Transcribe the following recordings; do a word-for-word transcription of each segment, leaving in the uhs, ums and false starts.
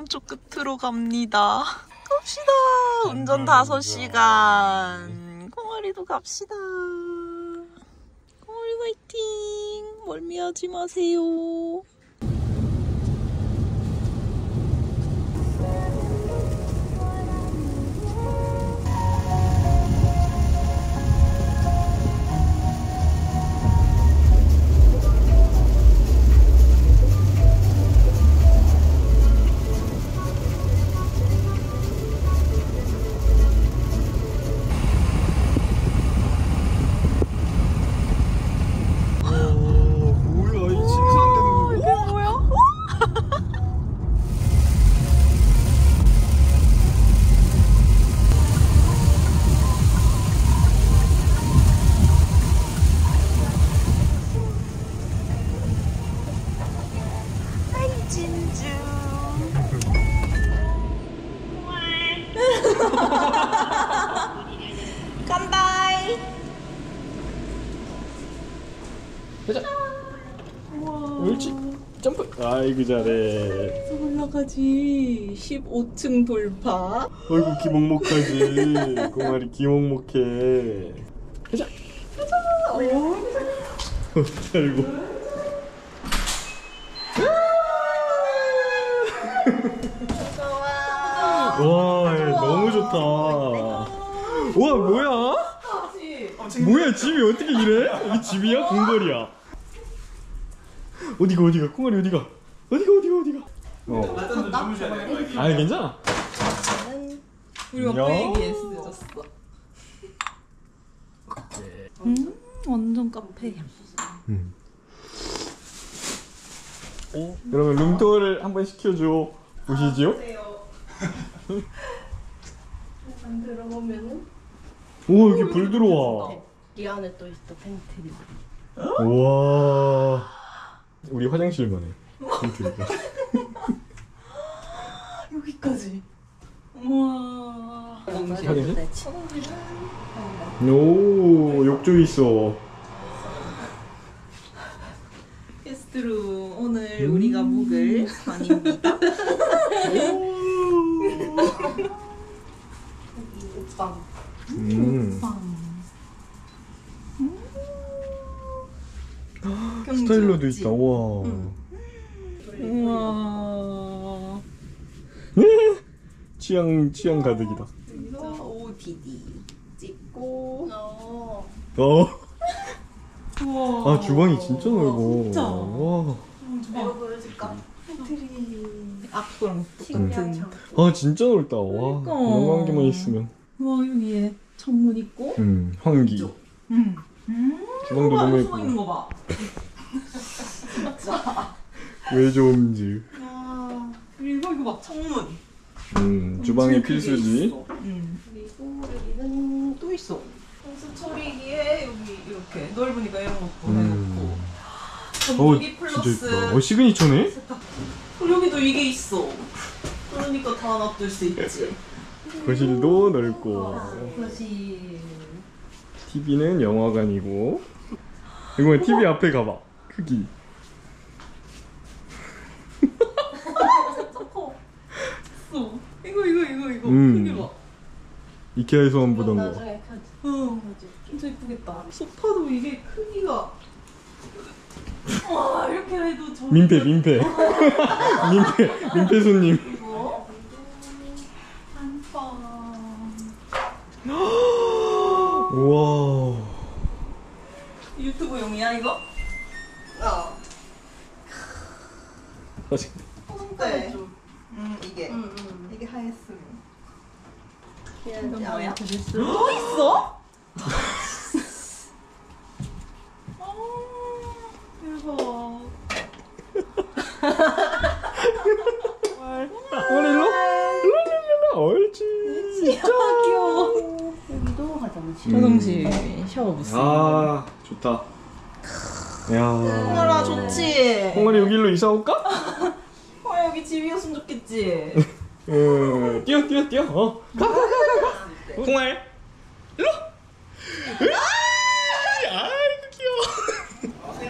저쪽 끝으로 갑니다. 갑시다. 운전 다섯 시간. 콩아리도 갑시다. 콩아리 화이팅. 멀미하지 마세요. 간다이. 가자. 옳지. 점프. 아이고 잘해. 올라가지. 십오 층 돌파. 아이고 기먹먹하지. 콩아리 기먹먹해. 가자. 가자. 어. 잘고. 와, 너무 좋다. 와, 뭐야? 뭐야, 집이 어떻게 이래? 여기 집이야? 궁궐이야? 어디가, 어디가? 콩아리 어디가? 어디가, 어디가, 어디가? 어. 아니, 괜찮아. 우리 아빠 얘기에 쓰졌어. 음, 완전 카페. 음. 어? 그러면 룸투어를 한번 시켜줘. 보시지요? 안 들어보면은 오, 여기 불 들어와. 이 안에 또 있어 팬트리. 우와. 우리 화장실만 해. 팬트리가. 여기까지. 우와. 화장실? 오, 욕조 있어. 게스트룸 오늘 음. 우리가 묵을 방입니다. 옷방. 음. 음. 스타일러도 있다. 와. 응. 우와. 취향 취향 가득이다. 여기서 오디디 찍고. 어. 어. 우와. 아, 주방이 진짜 넓어. 진짜. 와. 이거 보여줄까? 팬트리. 앞방 식량 튼 아, 진짜 넓다. 와. 그러니까. 이런 관계만 있으면. 와, 여기에 창문 있고. 음, 환기. 음. 음. 주방도 봐, 너무 숨어 있는 예쁘고. 거 봐. 진짜. 왜 좋은지. 야, 그리고 이거 막 창문. 음, 주방의 엄청 크게 필수지. 있어. 음. 그리고 여기는 또 있어. 홍수 처리기에 여기 이렇게 넓으니까 이런 것도 음. 해놓고. 어, 건조기 진짜 플러스. 예쁘다. 어, 시그니처네? 그리고 여기도 이게 있어. 그러니까 다 놔둘 수 있지. 거실도 넓고. 거실. 티비는 영화관이고. 이거 티비 앞에 가봐. 크기. 진짜 커. 있어. 이거 이거 이거 이거 음. 크기 봐. 이케아에서 만 보던 거. 나중에 켜지. 어, 진짜 예쁘겠다. 소파도 이게 크기가. 와, 이렇게 해도 저. 민폐, 민폐. 민폐, 민폐 손님. 이거. 안방. 우와. 유튜브용이야 이거? 어. 맛있다. 네. 음, 이게. 응, 응. 이게 하였으면. 이건 뭐야? 또 또 있어? 아, 대박. 오늘 일로? 일로, 옳지. 진짜 귀여워. 여기도 화장실. 화장실, 샤워부스. 아, 좋다. 야. 홍아라 좋지? 홍아리 여기 일로 이사 올까? 어, 여기 집이었으면 좋겠지? 응. 뛰어, 뛰어, 뛰어. 어. 가, 가, 가, 가, 가. 홍알. 일로. 아이고, 귀여워.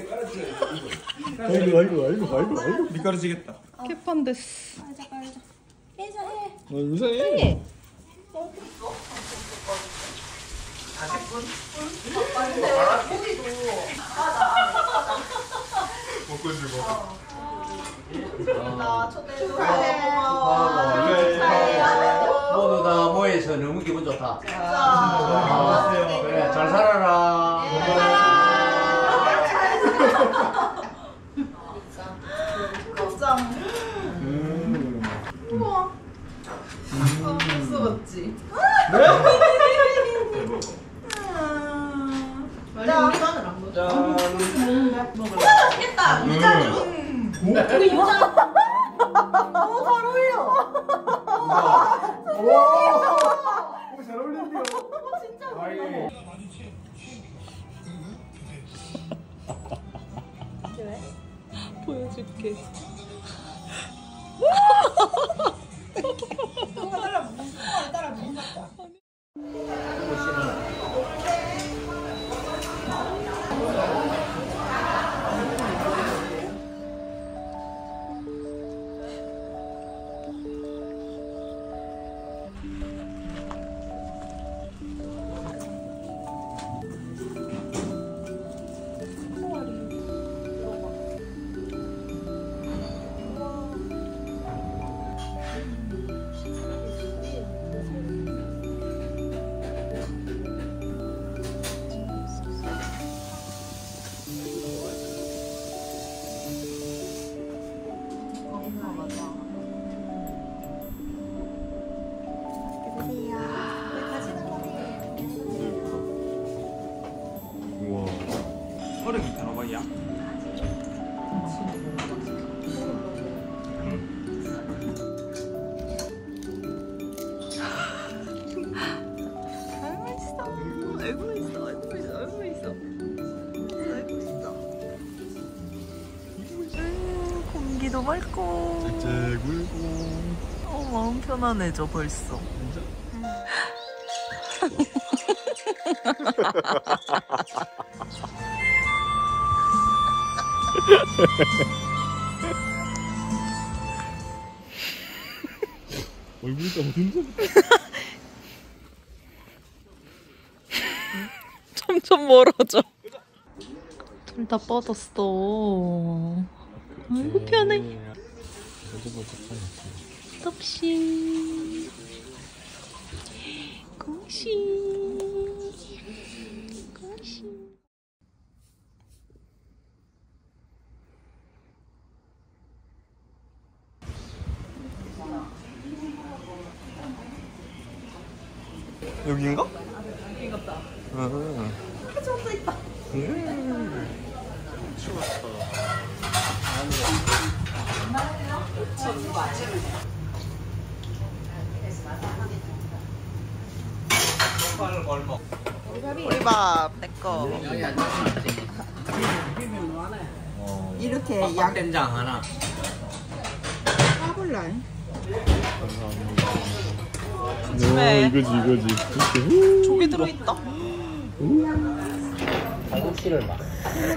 아이고 아이고 아이고 아이고 아이고 미끄러지겠다. 개판 됐어. 깔자 깔자. 인사해. 어 인사해. 먹고 주고. 나 초대해. 모두 다 모여서 너무 기분 좋다. 아, 그래, 잘 살아라. 깜짝. 음. 우와. 아, 무서웠지. 자, 우리만을 안 먹어. 짠. 맛있겠다. 유자 좀. 우리 유자. 너무 잘 어울려. 오, 잘 어울린대요. 진짜 아이고. 보여줄게. 누가 따라 먹는 누가 따라 먹는 것 같다. 우와. 얼음이 타나봐야. 아이고 있어. 아이고 있어. 아이고 있어. 아이고 있어. 아이고 있어. 음, 공기도 맑고. 째굴고. 어 마음 편안해져 벌써. 얼굴이 너무 힘들어. 점점 멀어져. 둘 다 뻗었어. 아이고 편해. 덥시. 공시. 공시. 여기인가? 이것다. 응. 해적도 있다. 우리밥 내꺼. 이렇게 양 된장 하나. 까불라. 조심해. 어, 이거지 이거지. 조개 들어있다. 갈국시를 막.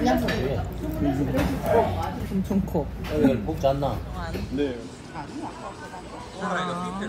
엄청 커. 이걸 먹지 않나? 네. 아.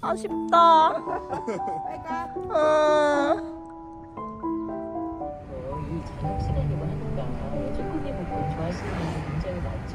아쉽다. 어. 이 저녁 시간이고 하니까 초콜릿 먹고 좋아하시는 분들 굉장히 많죠.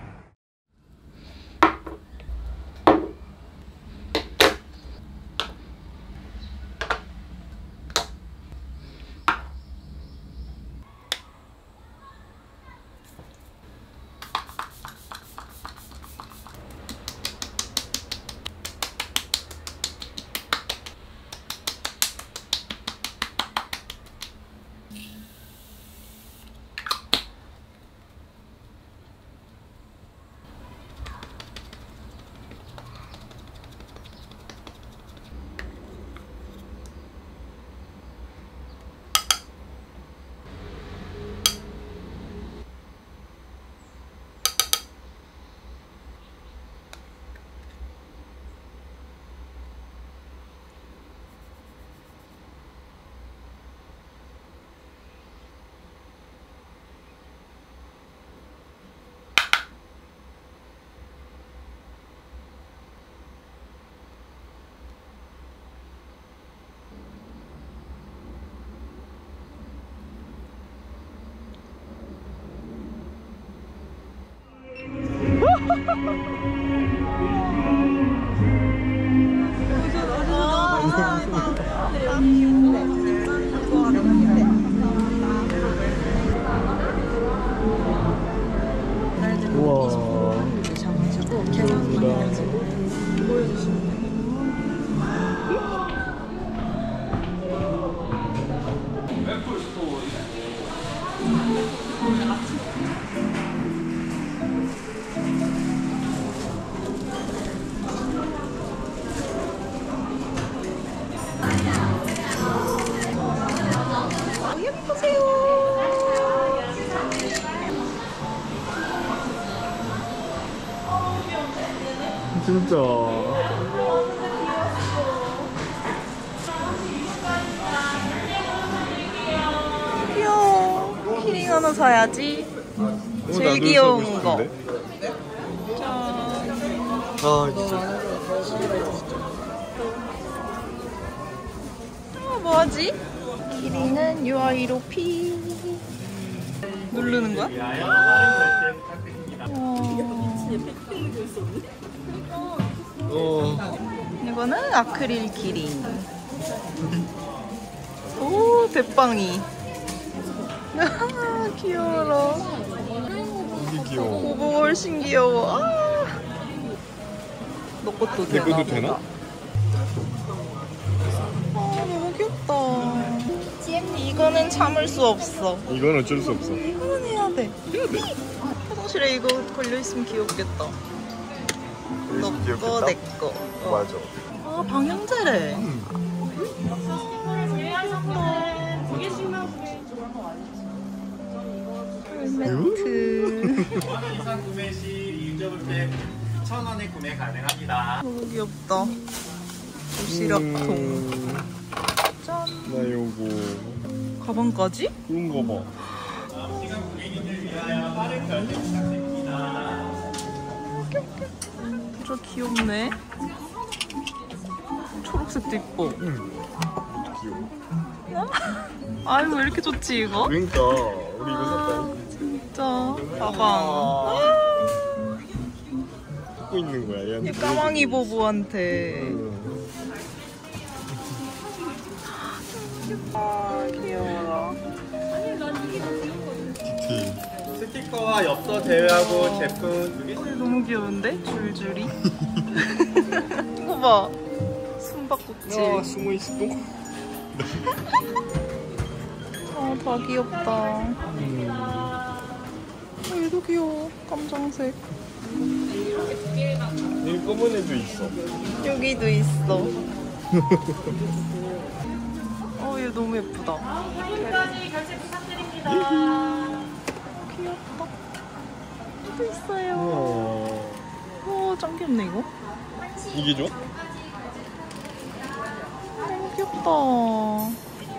우와. 이렇게 잡아주고 계산 많이 해가지고 보여주시면 돼요. 여기 보세요. 진짜. 귀여워. 키링 하나 사야지. 어, 제일 나도 귀여운 사고 거. 싶은데? 짠. 아 진짜. 어, 뭐하지? 키링은 유아이로 피. 누르는 거야? 어, 어. 이거는 아크릴 키링. 오, 대빵이. 귀여워라. 이게 귀여워. 그거 훨씬 귀여워. 아. 너 것도 내 되나? 것도 되나? 아, 너무 귀엽다. 이거는 참을 수 없어. 이건 어쩔 수 없어. 이거는 해야 돼. 해야 돼. 화장실에 이거 걸려있으면 귀엽겠다. 너 귀엽겠다? 거, 내 거. 어. 맞아. 아, 방향제래. 매트. 이상 구매 시 리유저블백 이천 원에 구매 가능합니다. 너무 귀엽다. 도시락통. 음, 짠. 나 요거. 가방까지? 그런 거 봐. 저 귀엽네. 초록색도 이뻐. 응. 귀여워. 아유, 왜 이렇게 좋지, 이거? 그러니까 우리 이거 샀다. 진짜. 가방. 갖고 있는 거야. 얘한테. 이 까망이 보부한테. 응. 아, 귀여워라. 디테일. 스티커와 엽서 제외하고 제품 두 개. 너무 귀여운데? 줄줄이. 이거 봐. 숨바꼭질. 야 숨어 있어. 아, 다 귀엽다. 음. 어, 얘도 귀여워. 깜장색. 이 검은 애도 있어. 여기도 있어. 어, 얘 너무 예쁘다. 여기까지 결제 부탁드립니다. 귀엽다. 또 있어요. 우와. 오, 짱 귀엽네, 이거. 이게 좋아? 너무 귀엽다.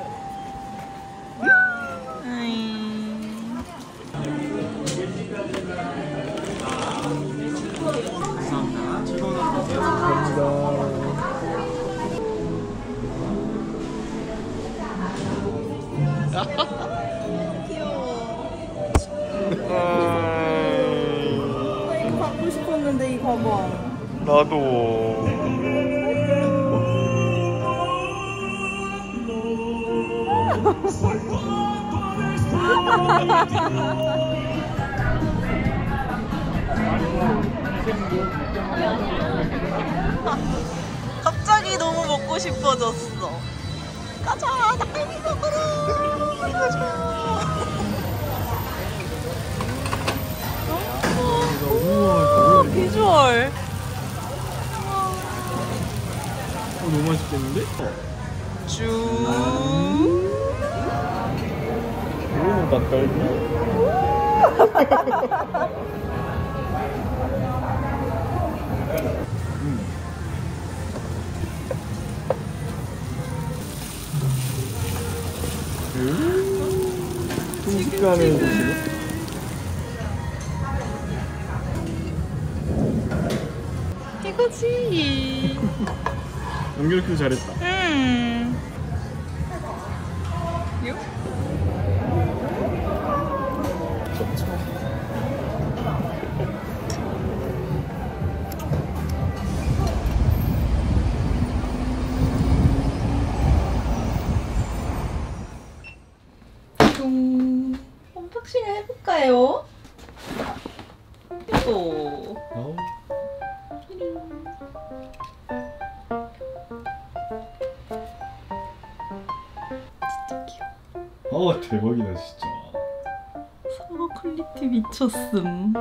아이. 감사합니다. 귀여워. 아이, 나 이거 갖고 싶었는데 이 가방. 나도. 갑자기 너무 먹고 싶어졌어. 가자, 닭갈비 먹으러. 가자. 오, 비주얼. 어, 너무 맛있겠는데? 쭉. 오, 닭갈비. 순식간에 드시네. 이거지. 연결 잘했다. 음. 요? 좀 언박싱 해볼까요? 또. 어. 아 대박이다 진짜. 사과 퀄리티 미쳤음.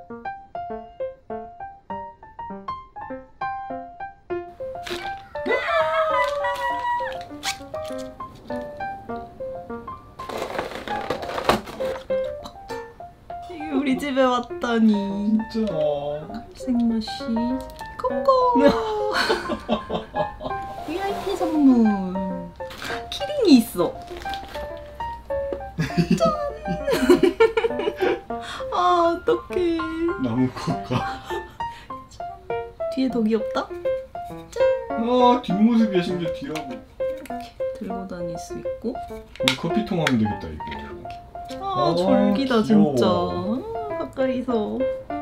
이게 우리 집에 왔다니. 진짜. 갈색 맛이 콩콩. 브이아이피 선물. 키링이 있어. 짠. 아 어떡해. 나무 코가. 뒤에 더 귀엽다. 아 뒷모습이 심지어 뒤라고. 이렇게 들고 다닐 수 있고. 우리 커피통 하면 되겠다 이거. 아, 아, 졸기다 귀여워. 진짜. 아, 가까이서.